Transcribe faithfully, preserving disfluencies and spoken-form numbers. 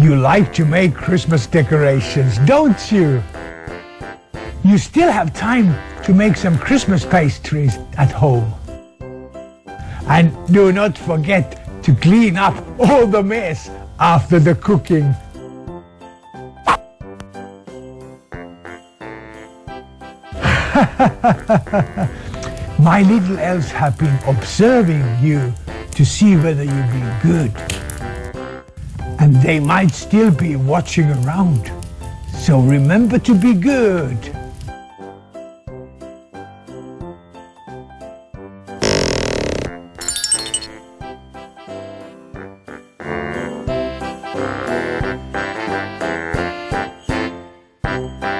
You like to make Christmas decorations, don't you? You still have time to make some Christmas pastries at home. And do not forget to clean up all the mess after the cooking. My little elves have been observing you to see whether you've been good. And they might still be watching around. So remember to be good. Thank you.